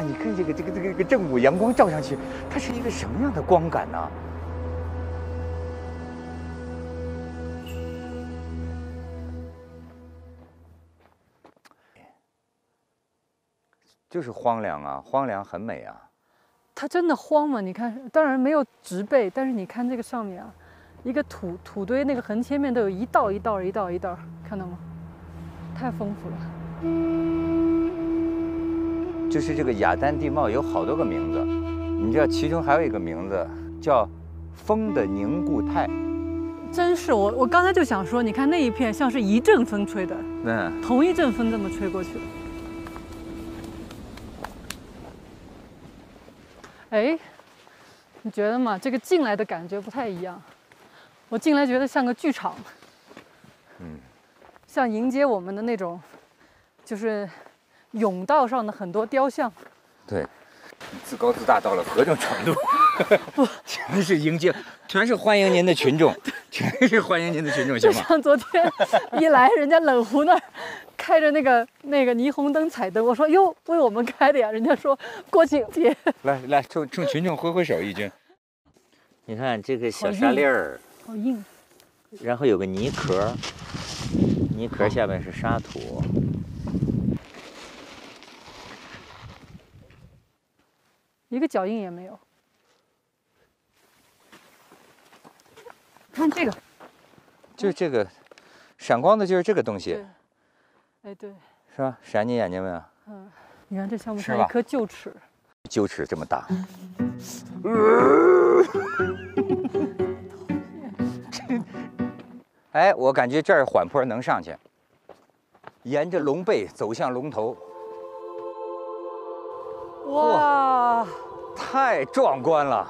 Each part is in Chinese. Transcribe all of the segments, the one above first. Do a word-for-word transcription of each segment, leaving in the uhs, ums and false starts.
看，你看这个这个这个这个正午阳光照上去，它是一个什么样的光感呢？就是荒凉啊，荒凉很美啊。 它真的荒吗？你看，当然没有植被，但是你看这个上面啊，一个土土堆那个横切面都有一道一道一道一道，看到吗？太丰富了。 就是这个雅丹地貌有好多个名字，你知道其中还有一个名字叫风的凝固态。 真是我我刚才就想说，你看那一片像是一阵风吹的， 嗯， 同一阵风这么吹过去的。哎，你觉得吗？这个进来的感觉不太一样。我进来觉得像个剧场， 嗯， 像迎接我们的那种，就是甬道上的很多雕像。 对，自高自大到了何种程度？不，全是迎接，全是欢迎您的群众，全是欢迎您的群众，行就吗？ 像昨天一来，人家冷湖那儿开着那个那个霓虹灯、彩灯，我说哟，为我们开的呀，人家说国庆节。 来来，冲冲群众挥挥手，义军。你看这个小沙粒儿， 好硬， 然后有个泥壳，泥壳下面是沙土。 一个脚印也没有。看这个， 就这个闪光的，就是这个东西， 对，哎对， 是吧？闪你眼睛没有？ 嗯，你看这像不像是吧一颗臼齿？ 臼齿这么大。哎，我感觉这儿缓坡能上去，沿着龙背走向龙头。 哇， 太壮观了！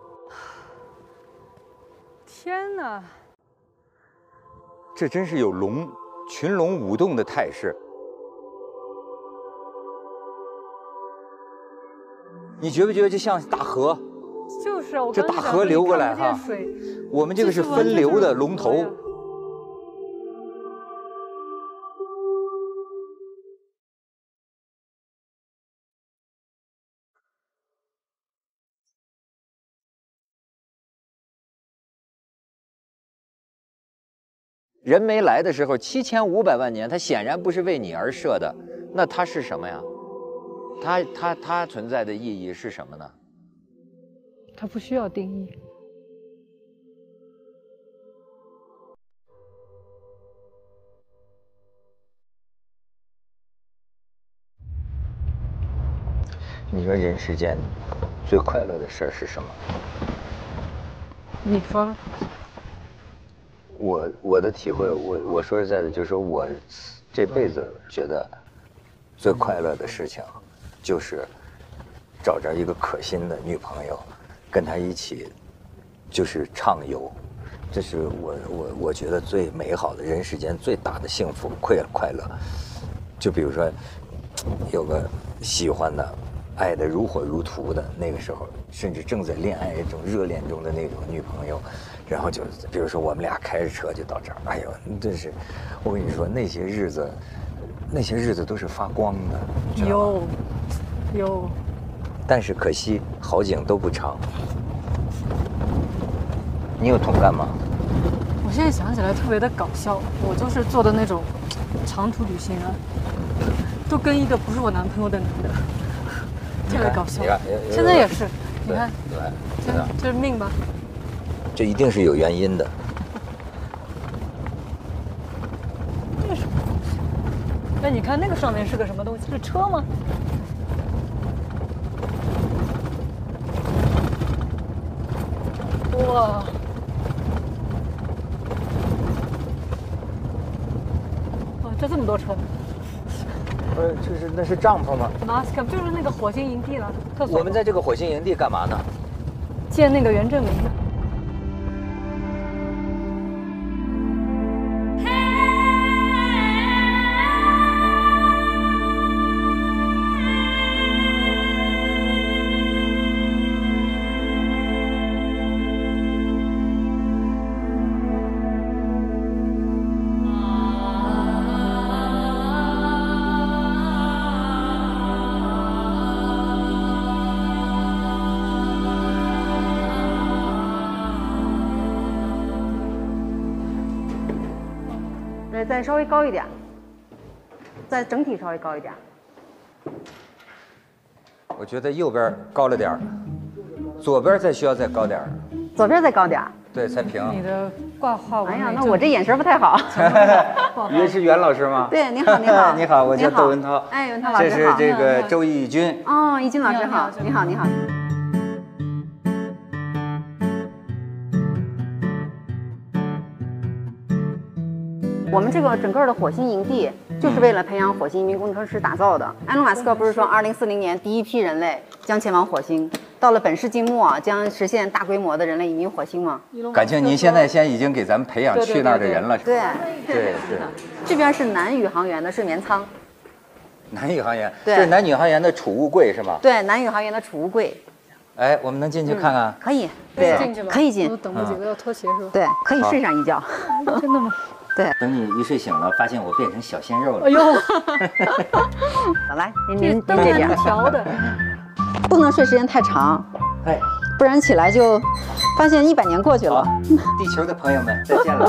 天哪！ 这真是有龙群龙舞动的态势。你觉不觉得这像大河？ 就是啊，我这大河流过来哈，我们这个是分流的龙头。人没来的时候，七千五百万年，它显然不是为你而设的，那它是什么呀？它它它存在的意义是什么呢？ 它不需要定义。 你说人世间最快乐的事儿是什么？ 你说。 我我的体会，我我说实在的，就是说我这辈子觉得最快乐的事情，就是找着一个可心的女朋友，跟她一起就是畅游，这是我我我觉得最美好的，人世间最大的幸福快快乐。就比如说有个喜欢的、爱得如火如荼的那个时候，甚至正在恋爱中、热恋中的那种女朋友。然后就比如说我们俩开着车就到这儿，哎呦，真是，我跟你说那些日子，那些日子都是发光的。 有，有。 但是可惜好景都不长。你有同感吗？ 我现在想起来特别的搞笑，我就是做的那种长途旅行啊，都跟一个不是我男朋友的男的，特别搞笑。现在也是，你看， 对， 这这是命吧？ 这一定是有原因的。 这是什么东西？哎，你看那个上面是个什么东西？是车吗？哇！哇，这这么多车呢？ 呃，这是那是帐篷吗？ 马斯克就是那个火星营地了。特我们在这个火星营地干嘛呢？ 建那个原证明。 对，再稍微高一点，再整体稍微高一点。 我觉得右边高了点儿，左边再需要再高点儿。 左边再高点儿。 对，才平。 你的挂画完美。 哎呀，那我这眼神不太好。 以为是袁老师吗？ 对，你好，你好， 你好，我叫窦文涛。 哎，文涛老师好。 这是这个周轶君。 哦，轶君老师好，你好，你好。我们这个整个的火星营地就是为了培养火星移民工程师打造的。埃隆·马斯克不是说，二零四零年第一批人类将前往火星，到了本世纪末啊，将实现大规模的人类移民火星吗？ 感情您现在先已经给咱们培养去那儿的人了， 对对对。 这边是南宇航员的睡眠舱。 南宇航员， 对， 这是南宇航员的储物柜是吗？ 对，南宇航员的储物柜。 哎，我们能进去看看？ 可以，对， 进去吧， 可以进。 我等不及了，要脱鞋是吧？ 对，可以睡上一觉。 真的吗？ 对， 等你一睡醒了，发现我变成小鲜肉了。 哎呦， 好来，您您灯这边调的， 不能睡时间太长， 哎， 不然起来就发现一百年过去了。 地球的朋友们，再见了。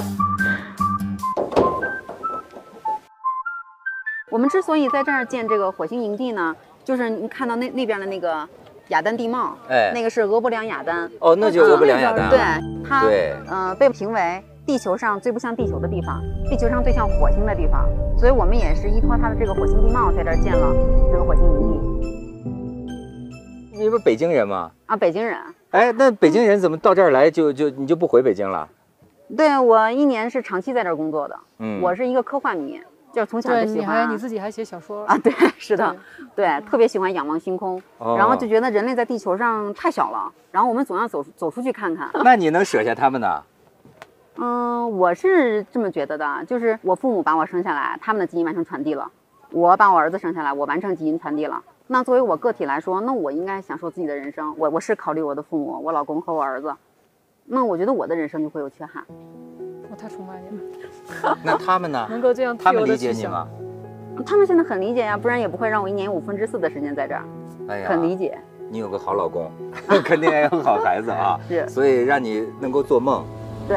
我们之所以在这儿建这个火星营地呢，就是您看到那那边的那个雅丹地貌， 哎， 那个是俄伯良雅丹。 哦，那就是俄伯良雅丹。 对，它对， 呃，被评为地球上最不像地球的地方，地球上最像火星的地方，所以我们也是依托它的这个火星地貌，在这儿建了这个火星营地。 你不是北京人吗？ 啊，北京人。 哎，那北京人怎么到这儿来就就你就不回北京了？ 对，我一年是长期在这儿工作的。 嗯， 我是一个科幻迷，就是从小就喜欢。 你还你自己还写小说啊？对，是的，对，特别喜欢仰望星空， 哦、 然后就觉得人类在地球上太小了，然后我们总要走走出去看看。 那你能舍下他们呢？ 嗯，我是这么觉得的，就是我父母把我生下来，他们的基因完成传递了；我把我儿子生下来，我完成基因传递了。那作为我个体来说，那我应该享受自己的人生。我我是考虑我的父母、我老公和我儿子，那我觉得我的人生就会有缺憾。 我太崇拜你了。 那他们呢？ 能够这样， 他们理解你吗？ 他们现在很理解呀，不然也不会让我一年五分之四的时间在这儿。 哎呀， 很理解。 你有个好老公，肯定也有好孩子啊。 是， 所以让你能够做梦。 对。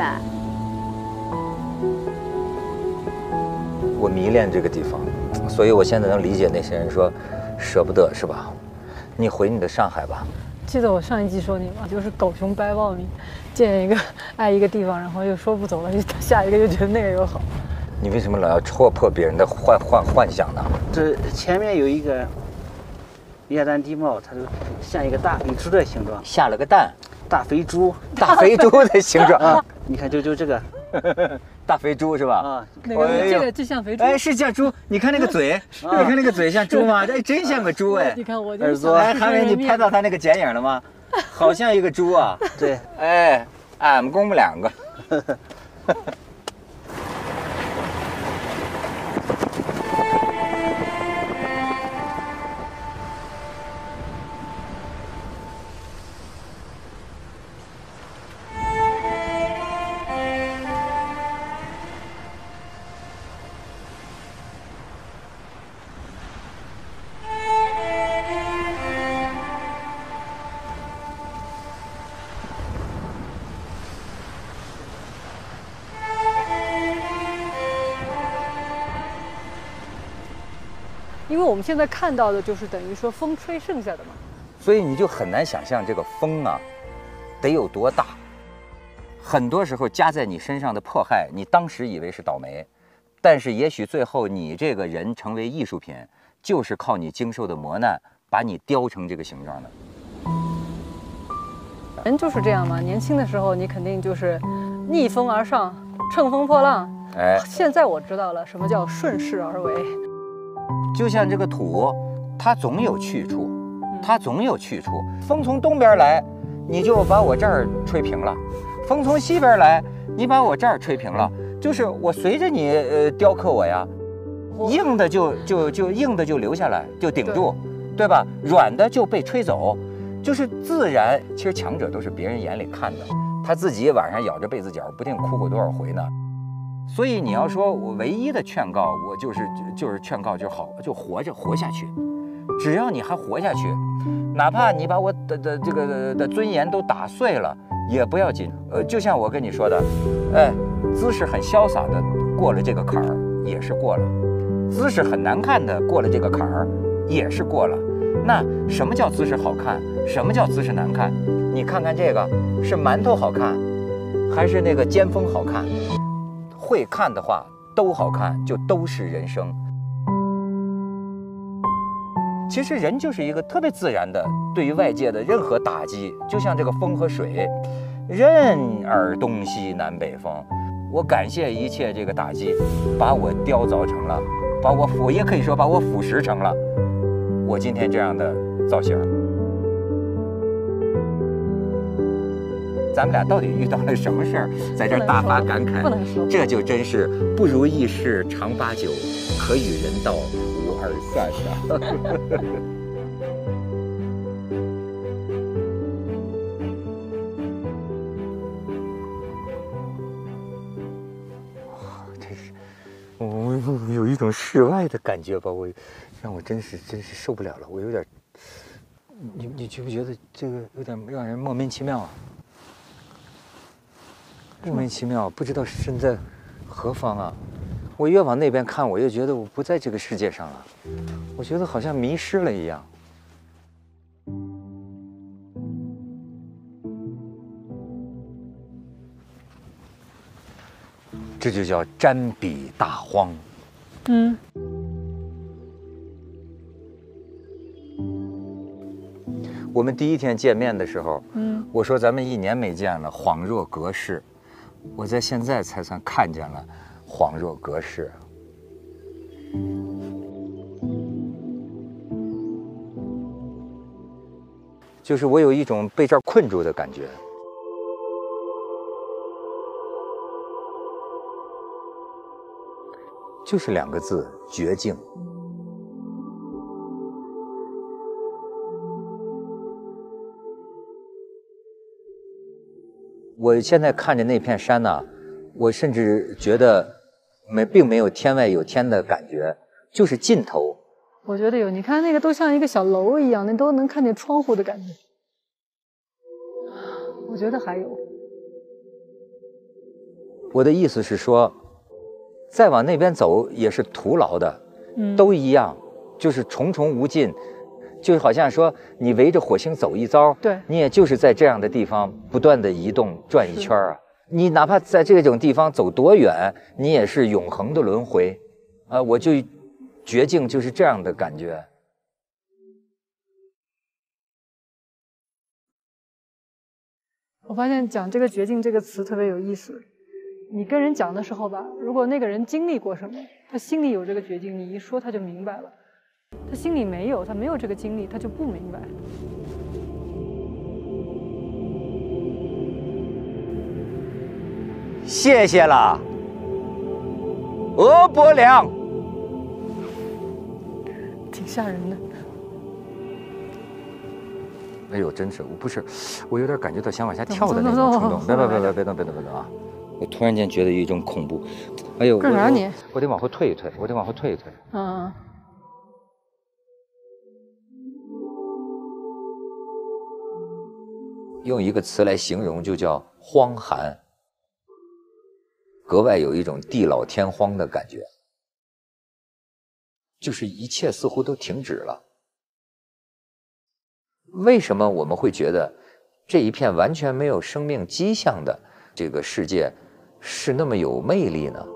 我迷恋这个地方，所以我现在能理解那些人说舍不得，是吧？你回你的上海吧。 记得我上一季说你吗？就是狗熊掰苞米，见一个爱一个地方，然后又说不走了，下一个又觉得那个又好。 你为什么老要戳破别人的幻幻幻想呢？ 这前面有一个雅丹地貌，它就像一个大肥猪的形状。 下了个蛋。 大肥猪。 大肥猪的形状啊！你看，就就这个。 大肥猪是吧？ 啊，那个这个就像肥猪。 哎，是像猪。你看那个嘴，你看那个嘴像猪吗？哎，真像个猪哎。 你看我耳朵。哎，韩伟，你拍到他那个剪影了吗？好像一个猪啊。 对。 哎，俺们公母两个。 因为我们现在看到的就是等于说风吹剩下的嘛， 所以你就很难想象这个风啊，得有多大。很多时候加在你身上的迫害，你当时以为是倒霉，但是也许最后你这个人成为艺术品，就是靠你经受的磨难把你雕成这个形状的。 人就是这样嘛，年轻的时候你肯定就是逆风而上，乘风破浪。哎，现在我知道了什么叫顺势而为。 就像这个土，它总有去处，它总有去处。风从东边来，你就把我这儿吹平了；风从西边来，你把我这儿吹平了。就是我随着你呃雕刻我呀，硬的就就就硬的就留下来，就顶住， 对, 对吧？软的就被吹走，就是自然。其实强者都是别人眼里看的，他自己晚上咬着被子角，不定哭过多少回呢。所以你要说我唯一的劝告，我就是就是劝告就好，就活着活下去。只要你还活下去，哪怕你把我的的这个的尊严都打碎了也不要紧。呃，就像我跟你说的，哎，姿势很潇洒的过了这个坎儿。 也是过了，姿势很难看的过了这个坎儿，也是过了。那什么叫姿势好看？什么叫姿势难看？你看看这个，是馒头好看，还是那个尖峰好看？会看的话都好看，就都是人生。其实人就是一个特别自然的，对于外界的任何打击，就像这个风和水，任尔东西南北风。我感谢一切这个打击，把我雕凿成了，把我腐，也可以说把我腐蚀成了我今天这样的造型。咱们俩到底遇到了什么事儿，在这儿大发感慨？ 不能说， 这就真是不如意事常八九，可与人道无二三呐。我有一种世外的感觉吧，我让我真是真是受不了了，我有点，你你觉不觉得这个有点让人莫名其妙啊？莫名其妙，不知道身在何方啊！我越往那边看，我越觉得我不在这个世界上了，我觉得好像迷失了一样。这就叫瞻彼大荒。 嗯， 我们第一天见面的时候， 嗯， 我说咱们一年没见了，恍若隔世。我在现在才算看见了，恍若隔世。就是我有一种被这儿困住的感觉。就是两个字：绝境。我现在看着那片山呢、啊，我甚至觉得没，并没有天外有天的感觉，就是尽头。 我觉得有，你看那个都像一个小楼一样，那都能看见窗户的感觉。我觉得还有。 我的意思是说，再往那边走也是徒劳的，嗯，都一样，就是重重无尽。就好像说你围着火星走一遭， 对， 你也就是在这样的地方不断的移动转一圈啊。你哪怕在这种地方走多远，你也是永恒的轮回。啊，我就绝境就是这样的感觉。 我发现讲这个绝境这个词特别有意思。你跟人讲的时候吧，如果那个人经历过什么，他心里有这个绝境，你一说他就明白了。他心里没有，他没有这个经历，他就不明白。 谢谢了，俄伯良。 挺吓人的。 哎呦，真是，我不是，我有点感觉到想往下跳的那种冲动。别别别别别动别动别动啊！我突然间觉得有一种恐怖。哎呦， 干啥你？ 我得往后退一退，我得往后退一退。 嗯。 用一个词来形容，就叫荒寒，格外有一种地老天荒的感觉，就是一切似乎都停止了。为什么我们会觉得这一片完全没有生命迹象的这个世界是那么有魅力呢？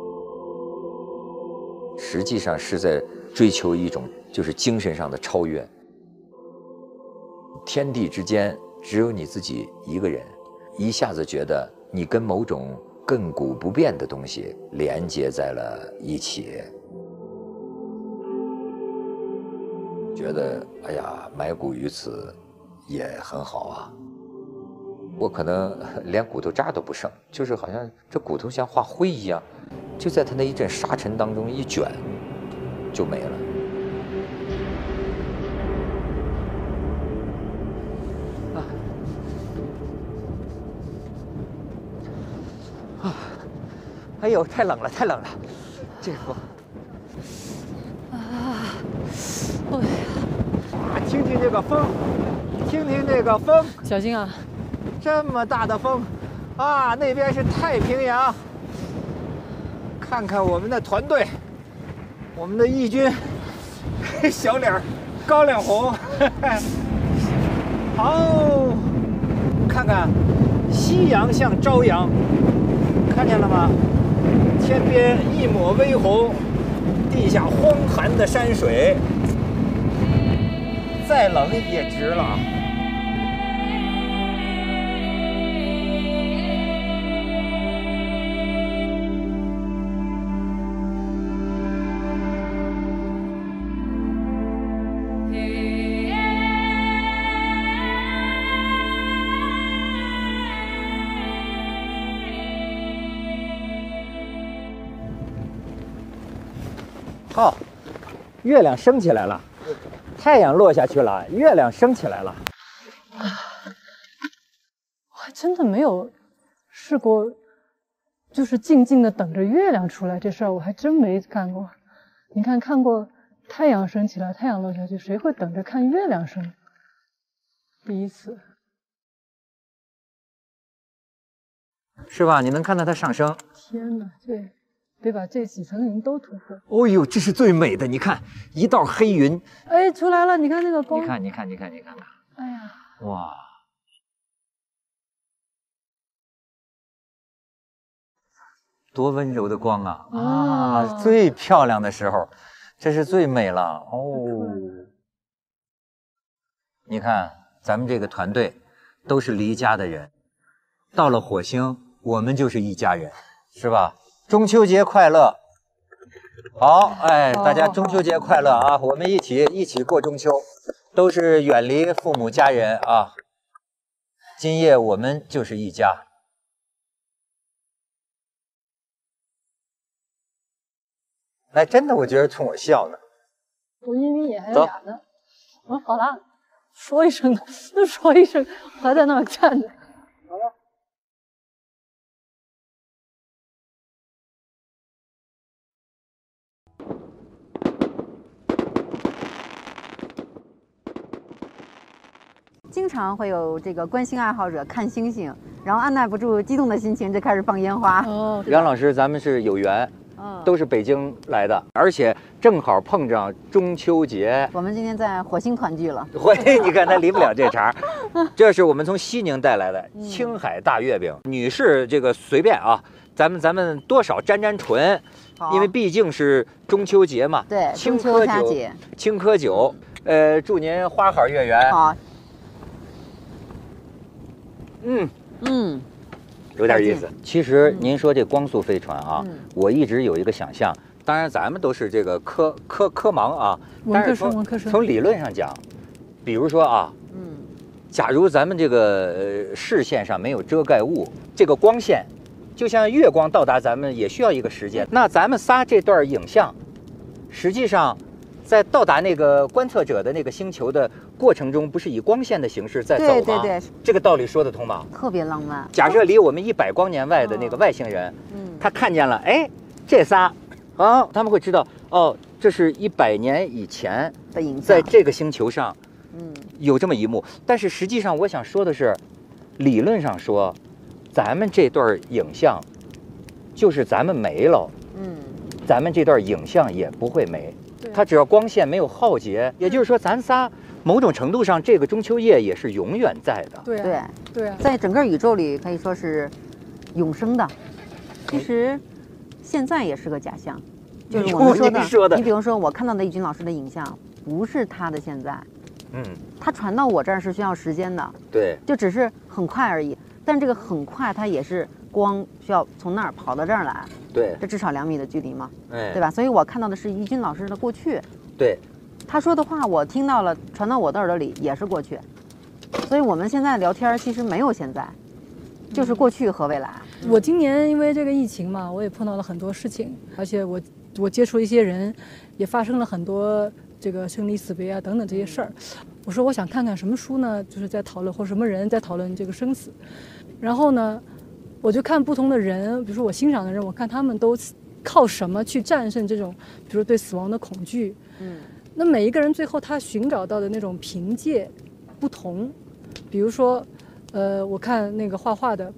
实际上是在追求一种就是精神上的超越。天地之间只有你自己一个人，一下子觉得你跟某种亘古不变的东西连接在了一起，觉得哎呀，埋骨于此也很好啊。我可能连骨头渣都不剩，就是好像这骨头像化灰一样，就在它那一阵沙尘当中一卷，就没了。哎呦，太冷了，太冷了，这风。啊，哎呀，听听这个风，听听这个风， 小心啊！ 这么大的风，啊，那边是太平洋， 看看我们的团队，我们的义军，小脸高粱红，好，看看夕阳像朝阳，看见了吗？天边一抹微红，地下荒寒的山水，再冷也值了。好，月亮升起来了，太阳落下去了，月亮升起来了。 我还真的没有试过，就是静静的等着月亮出来这事儿，我还真没干过。你看，看过太阳升起来，太阳落下去，谁会等着看月亮升？第一次， 是吧？你能看到它上升。 天哪，这得把这几层云都突破。 哦呦，这是最美的！你看，一道黑云， 哎，出来了！你看那个光， 你看，你看，你看，你看看， 哎呀， 哇！多温柔的光啊！啊， 啊最漂亮的时候，这是最美了哦。你看，咱们这个团队都是离家的人，到了火星，我们就是一家人，是吧？中秋节快乐！好，哎，大家中秋节快乐啊！我们一起一起过中秋，都是远离父母家人啊。今夜我们就是一家。哎，真的，我觉得冲我笑呢。 我晕晕眼还有俩呢。我说好了，说一声，就说一声，我还在那儿站着。好了。 经常会有这个观星爱好者看星星，然后按耐不住激动的心情，就开始放烟花。 哦， 杨老师，咱们是有缘。都是北京来的，而且正好碰上中秋节。 我们今天在火星团聚了。 喂，你看他离不了这茬。这是我们从西宁带来的青海大月饼，嗯、女士这个随便啊，咱们咱们多少沾沾唇，因为毕竟是中秋节嘛。 对， 青稞佳节， 青稞酒，呃，祝您花好月圆。 好。 嗯嗯。 有点意思。其实您说这光速飞船啊，嗯、我一直有一个想象，当然咱们都是这个科科科盲啊， 文科生文科生。 从理论上讲，比如说啊，嗯，假如咱们这个呃视线上没有遮盖物，这个光线，就像月光到达咱们也需要一个时间。那咱们仨这段影像，实际上在到达那个观测者的那个星球的过程中，不是以光线的形式在走吗？ 对对对， 这个道理说得通吗？ 特别浪漫。 假设离我们一百光年外的那个外星人，嗯，他看见了，哎，这仨，啊，他们会知道，哦，这是一百年以前的影像， 在这个星球上， 嗯， 有这么一幕。但是实际上，我想说的是，理论上说，咱们这段影像，就是咱们没了，嗯，咱们这段影像也不会没。它只要光线没有耗竭，也就是说，咱仨某种程度上，这个中秋夜也是永远在的。 对对对啊， 在整个宇宙里可以说是永生的。其实现在也是个假象，就是我们说的。 说的你比如说，我看到的易军老师的影像，不是他的现在， 嗯， 他传到我这儿是需要时间的， 对， 就只是很快而已。但这个很快，它也是光需要从那儿跑到这儿来。 对， 这至少两米的距离嘛， 哎， 对吧？所以我看到的是易军老师的过去， 对， 他说的话我听到了，传到我的耳朵里也是过去，所以我们现在聊天其实没有现在，就是过去和未来。 我今年因为这个疫情嘛，我也碰到了很多事情，而且我我接触一些人，也发生了很多这个生离死别啊等等这些事儿。我说我想看看什么书呢，就是在讨论或什么人在讨论这个生死，然后呢。我就看不同的人，比如说我欣赏的人，我看他们都靠什么去战胜这种，比如对死亡的恐惧。嗯，那每一个人最后他寻找到的那种凭借不同。比如说，呃，我看那个画画的，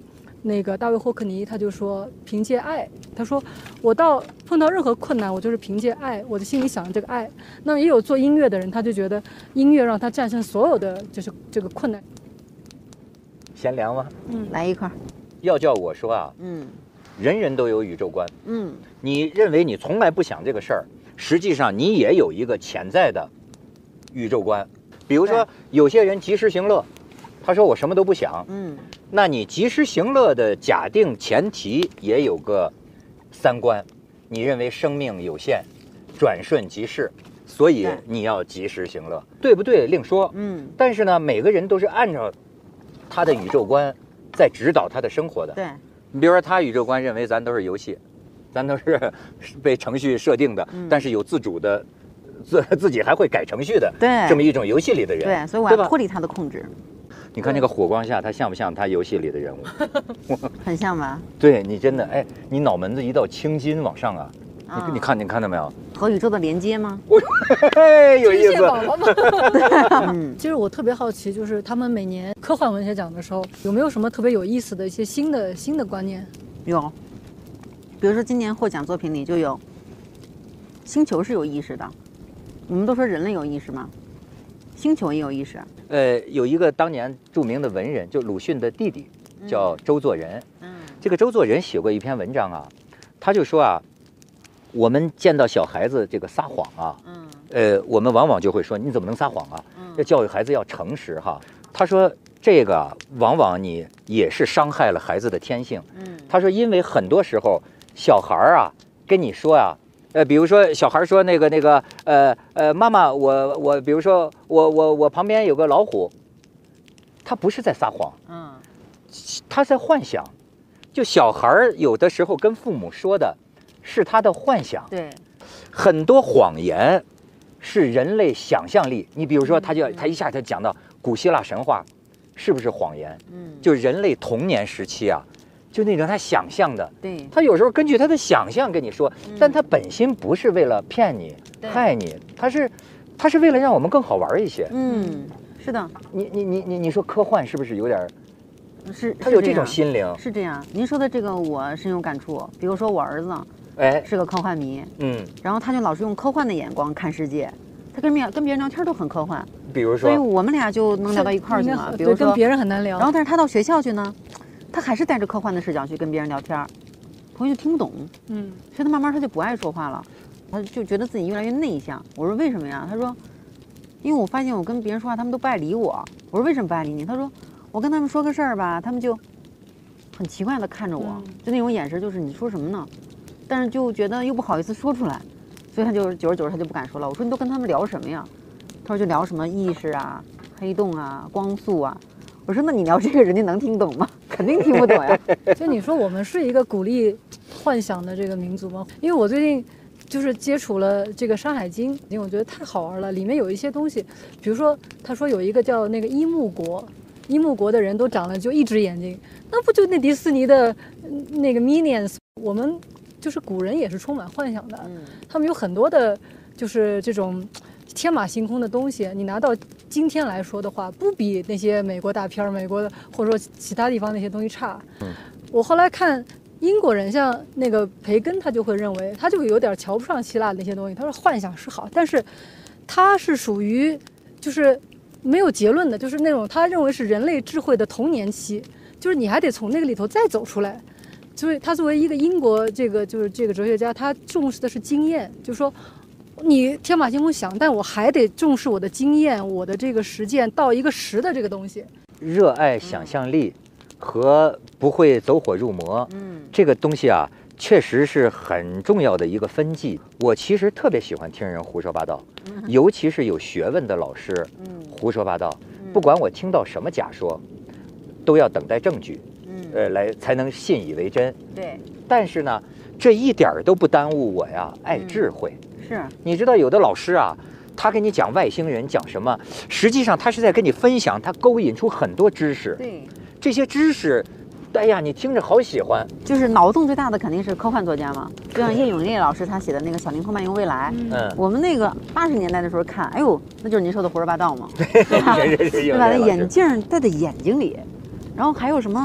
那个大卫霍克尼他就说凭借爱，他说我到碰到任何困难，我就是凭借爱，我的心里想着这个爱。那也有做音乐的人，他就觉得音乐让他战胜所有的就是这个困难。 闲聊吗？ 嗯，来一块。 要叫我说啊， 嗯， 人人都有宇宙观。 嗯， 你认为你从来不想这个事儿，实际上你也有一个潜在的宇宙观。比如说，有些人及时行乐，他说我什么都不想。 嗯， 那你及时行乐的假定前提也有个三观，你认为生命有限，转瞬即逝，所以你要及时行乐，对不对？另说。 嗯， 但是呢，每个人都是按照他的宇宙观在指导他的生活的。 对。 你比如说，他宇宙观认为咱都是游戏，咱都是被程序设定的， 嗯、 但是有自主的，自自己还会改程序的， 对， 这么一种游戏里的人。 对，所以我要脱离他的控制。 你看那个火光下，他像不像他游戏里的人物？ 很像吧？ 对你真的，哎，你脑门子一道青筋往上啊！啊你你看你看到没有？ 和宇宙的连接吗？ 有意思。 嗯，其实我特别好奇，就是他们每年科幻文学奖的时候，有没有什么特别有意思的一些新的新的观念？ 有，比如说今年获奖作品里就有，星球是有意识的。我们都说人类有意识吗？星球也有意识。 呃，有一个当年著名的文人，就鲁迅的弟弟，叫周作人。嗯，这个周作人写过一篇文章啊，他就说啊，我们见到小孩子这个撒谎啊，嗯，呃，我们往往就会说你怎么能撒谎啊？要教育孩子要诚实哈。他说这个往往你也是伤害了孩子的天性。嗯，他说因为很多时候小孩啊跟你说啊。呃，比如说小孩说那个那个，呃呃，妈妈，我我，比如说我我我旁边有个老虎，他不是在撒谎，嗯，他在幻想。就小孩有的时候跟父母说的是他的幻想， 对， 很多谎言是人类想象力。你比如说，他就他一下就讲到古希腊神话，是不是谎言？嗯，就人类童年时期啊。就那种他想象的， 对， 他有时候根据他的想象跟你说，嗯、但他本心不是为了骗你、害你，他是，他是为了让我们更好玩一些。 嗯，是的。 你你你你你说科幻是不是有点？ 是， 他有这种心灵。 是这样，您说的这个我深有感触。比如说我儿子， 哎， 是个科幻迷， 嗯， 然后他就老是用科幻的眼光看世界，他跟别跟别人聊天都很科幻。 比如说， 所以我们俩就能聊到一块儿去嘛。比如说跟别人很难聊。 然后但是他到学校去呢。他还是带着科幻的视角去跟别人聊天，同学就听不懂，嗯，所以他慢慢他就不爱说话了，他就觉得自己越来越内向。我说为什么呀？他说，因为我发现我跟别人说话，他们都不爱理我。我说为什么不爱理你？他说我跟他们说个事儿吧，他们就很奇怪的看着我，嗯、就那种眼神，就是你说什么呢？但是就觉得又不好意思说出来，所以他就久而久之他就不敢说了。我说你都跟他们聊什么呀？他说就聊什么意识啊、黑洞啊、光速啊。我说那你聊这个人家能听懂吗？肯定听不懂呀。 所以你说我们是一个鼓励幻想的这个民族吗？因为我最近就是接触了这个《山海经》，因为我觉得太好玩了，里面有一些东西，比如说他说有一个叫那个伊木国，伊木国的人都长了就一只眼睛，那不就那迪士尼的那个 Minions？ 我们就是古人也是充满幻想的，嗯、他们有很多的，就是这种。天马行空的东西，你拿到今天来说的话，不比那些美国大片、美国的或者说其他地方那些东西差。嗯，我后来看英国人，像那个培根，他就会认为，他就有点瞧不上希腊那些东西。他说幻想是好，但是他是属于就是没有结论的，就是那种他认为是人类智慧的童年期，就是你还得从那个里头再走出来。所以他作为一个英国这个就是这个哲学家，他重视的是经验，就是说。你天马行空想，但我还得重视我的经验，我的这个实践到一个实的这个东西。 热爱想象力和不会走火入魔，嗯，这个东西啊，确实是很重要的一个分际。我其实特别喜欢听人胡说八道，嗯、尤其是有学问的老师，嗯，胡说八道，嗯、不管我听到什么假说，都要等待证据，嗯，呃，来才能信以为真。 对， 但是呢，这一点儿都不耽误我呀爱智慧。嗯是， 你知道有的老师啊，他给你讲外星人讲什么，实际上他是在跟你分享，他勾引出很多知识。 对， 这些知识，哎呀，你听着好喜欢。 就是脑洞最大的肯定是科幻作家嘛，就像叶永烈老师他写的那个《小灵通漫游未来》，嗯，我们那个八十年代的时候看，哎呦，那就是您说的胡说八道嘛，对吧？对吧？那眼镜戴在眼睛里，然后还有什么？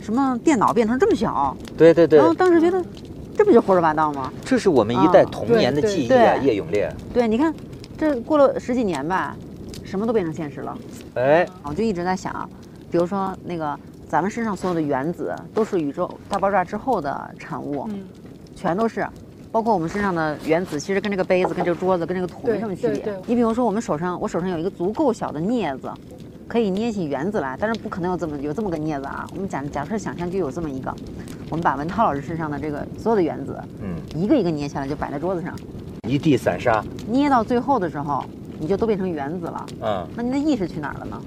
什么电脑变成这么小？ 对对对然后当时觉得，这不就胡说八道吗？ 这是我们一代童年的记忆啊， 对叶永烈。 对，你看，这过了十几年吧，什么都变成现实了。 哎， 我就一直在想，比如说那个咱们身上所有的原子都是宇宙大爆炸之后的产物， 嗯， 全都是。包括我们身上的原子，其实跟这个杯子、跟这个桌子、跟这个土没什么区别。 对对对你比如说，我们手上，我手上有一个足够小的镊子，可以捏起原子来，但是不可能有这么有这么个镊子啊。我们假假设想象就有这么一个，我们把文涛老师身上的这个所有的原子， 嗯， 一个一个捏下来就摆在桌子上， 一地散沙。 捏到最后的时候，你就都变成原子了。 嗯， 那您的意识去哪儿了呢？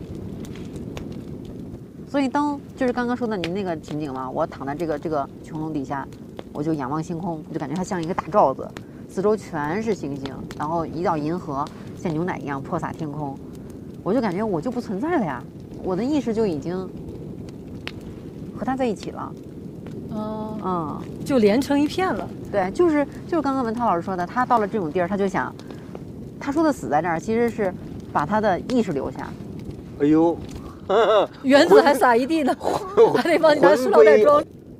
所以当就是刚刚说的您那个情景嘛，我躺在这个这个穹窿底下，我就仰望星空，我就感觉它像一个大罩子，四周全是星星，然后一道银河像牛奶一样泼洒天空，我就感觉我就不存在了呀，我的意识就已经和它在一起了。 哦， 嗯， 就连成一片了。 对，就是就是刚刚文涛老师说的，他到了这种地儿，他就想，他说的死在这儿，其实是把他的意识留下。 哎呦， 原子还撒一地呢，还得帮你拿塑料袋装。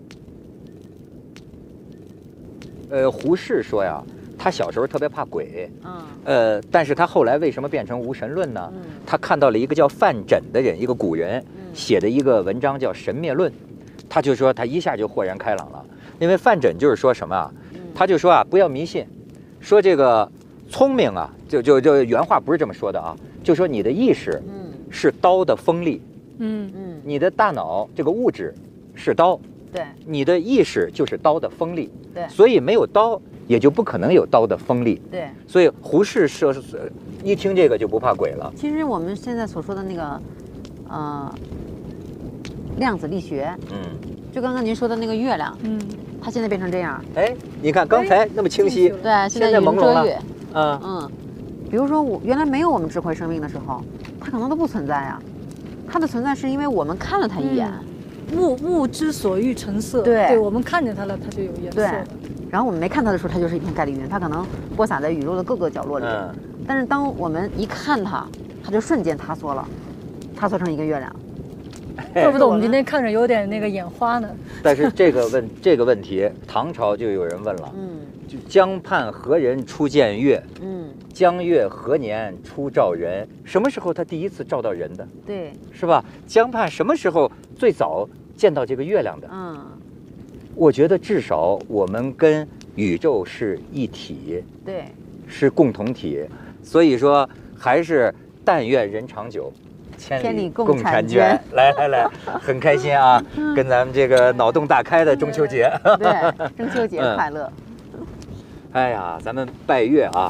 呃，胡适说呀，他小时候特别怕鬼， 嗯呃，但是他后来为什么变成无神论呢？ 嗯他看到了一个叫范缜的人，一个古人写的一个文章叫《神灭论》，他就说他一下就豁然开朗了，因为范缜就是说什么啊，他就说啊，不要迷信，说这个聪明啊，就就就原话不是这么说的啊，就说你的意识嗯是刀的锋利， 嗯， 嗯， 你的大脑这个物质是刀， 对你的意识就是刀的锋利， 对所以没有刀也就不可能有刀的锋利。 对。 所以胡适说，一听这个就不怕鬼了。 其实我们现在所说的那个，呃，量子力学， 嗯， 就刚刚您说的那个月亮， 嗯， 它现在变成这样， 哎，你看刚才那么清晰， 哎对，现现在在云朦胧了遮月， 啊， 嗯，比如说我原来没有我们智慧生命的时候，它可能都不存在啊，它的存在是因为我们看了它一眼， 物物之所欲成色， 对对，我们看见它了，它就有颜色对的。 然后我们没看它的时候，它就是一片盖粒云，它可能播撒在宇宙的各个角落里， 嗯， 但是当我们一看它，它就瞬间塌缩了，塌缩成一个月亮。 怪不得我们今天看着有点那个眼花呢。 但是这个问这个问题，唐朝就有人问了， 嗯就江畔何人初见月？ 嗯， 江月何年初照人？什么时候他第一次照到人的？ 对， 是吧？江畔什么时候最早见到这个月亮的？ 嗯我觉得至少我们跟宇宙是一体， 对， 是共同体，所以说还是但愿人长久，千千里共共婵婵娟娟。来来来，很开心啊，跟咱们这个脑洞大开的中秋节。 对，中秋节嗯快乐。 哎呀，咱们拜月啊，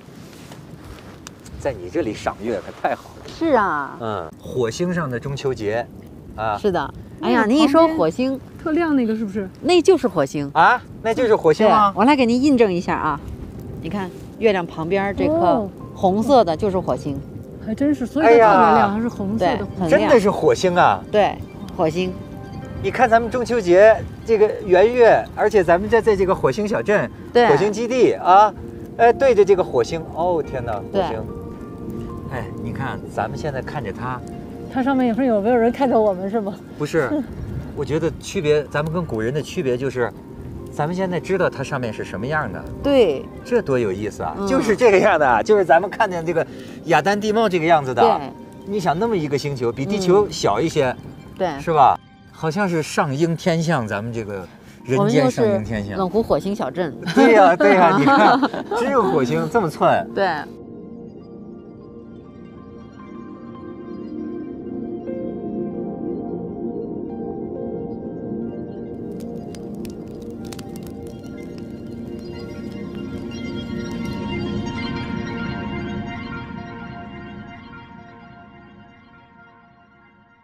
在你这里赏月可太好了。 是啊， 嗯，火星上的中秋节，啊是的。哎呀， 那个您一说旁边火星， 特亮那个是不是？ 那就是火星。 啊，那就是火星对吗？， 我来给您印证一下啊。你看月亮旁边这颗哦红色的，就是火星。 还真是，所以它特哎呀别亮，还是红色对的。， 很亮真的。是火星啊！ 对，火星。 你看咱们中秋节这个圆月，而且咱们在在这个火星小镇、 对火星基地啊，哎，对着这个火星，哦天哪，火对星！哎，你看咱们现在看着它， 它上面也是有没有人看着我们是吗？ 不是，我觉得区别，咱们跟古人的区别就是，咱们现在知道它上面是什么样的， 对这多有意思啊！ 嗯就是这个样的，就是咱们看见这个亚丹地貌这个样子的。 对你想那么一个星球，比地球小一些， 对， 是吧？好像是上应天象，咱们这个我们就人间上是应天象。 冷湖火星小镇。 对呀、对呀、你看，只有火星这么寸。 对。